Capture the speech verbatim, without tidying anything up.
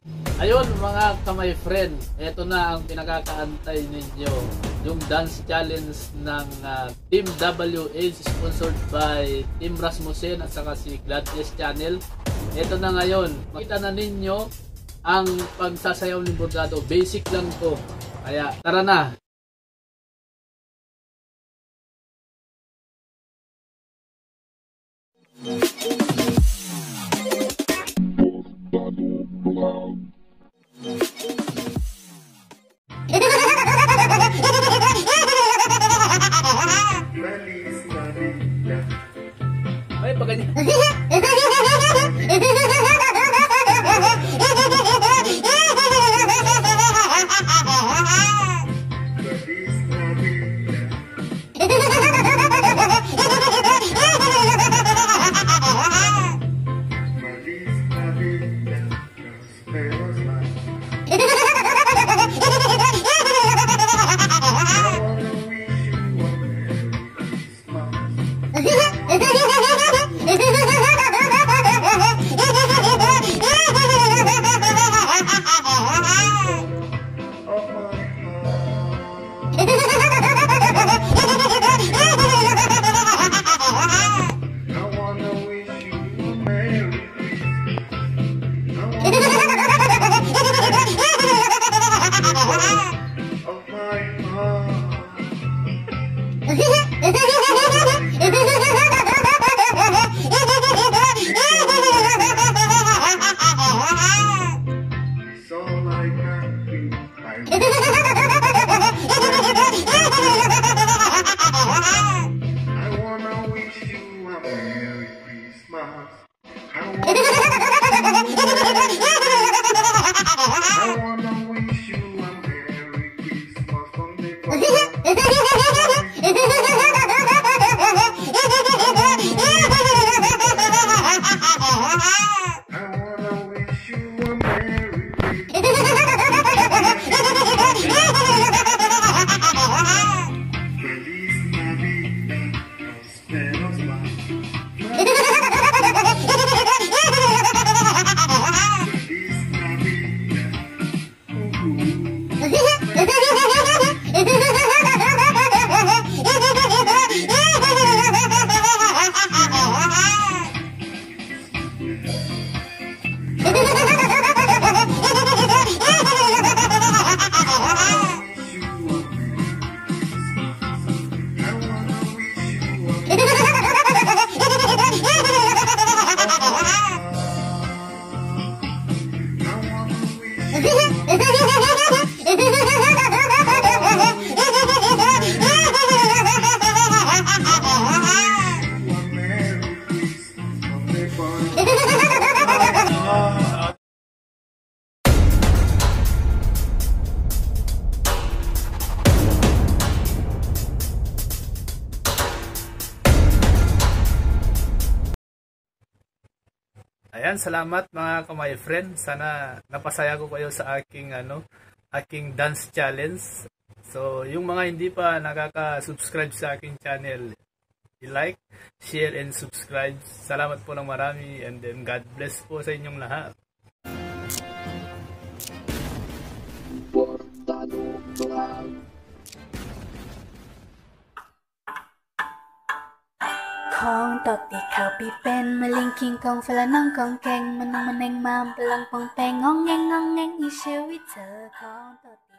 Ayun mga kamay friend, ito na ang pinakakaantay ninyo. Yung dance challenge ng uh, Team W H sponsored by Team Rasmussen at saka si Gladys Channel. Ito na ngayon, makita na ninyo ang pagsasayaw ng bordado. Basic lang to. Kaya tara na. Ay, pa ganyan. Ayan, salamat mga kamay friend. Sana napasaya ko kayo sa aking ano, aking dance challenge. So, yung mga hindi pa nakaka-subscribe sa aking channel, i-like, share and subscribe. Salamat po ng marami and then God bless po sa inyong lahat. Kong tot di khao pi pen malingking kong phela nong kong keng manong maneng mam pelang pong peng ngong ngeng ngong ngeng i siêu i chờ kong tot